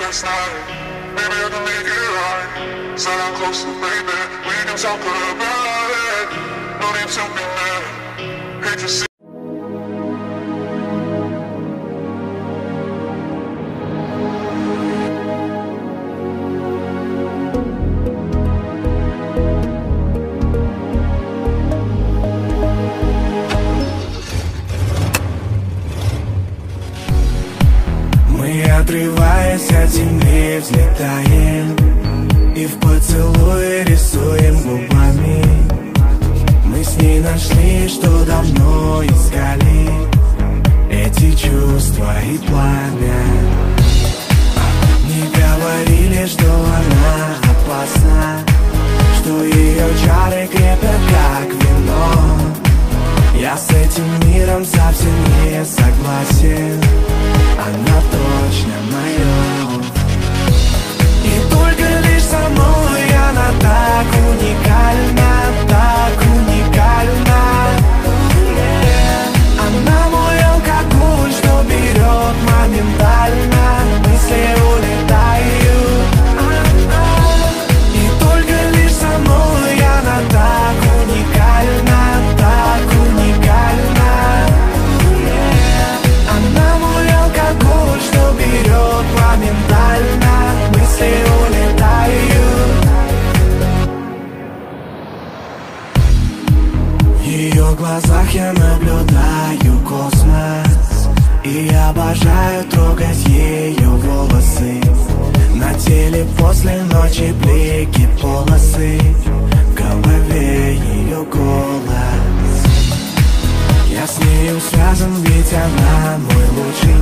last night. Maybe I can make it right. Sit down closer, baby. We can talk about it. No need to be mad. Hate to see. Отрываясь от земли, взлетаем и в поцелуе рисуем губами. Мы с ней нашли, что давно искали, эти чувства и пламя. Не говорили, что она опасна, что ее чары крепят как вино. Я с этим миром совсем не согласен, она точно моя. И только лишь со мной она так уникальна, так уникальна. Она мой алкоголь, что берет моментально, мысли улетают. И только лишь со мной она так уникальна, так уникальна. Она мой алкоголь, что берет моментально, мысли улетают. В ее глазах я наблюдаю космос и обожаю трогать ее волосы. На теле после ночи блики, полосы, в голове ее голос. Я с нею связан, ведь она мой лучший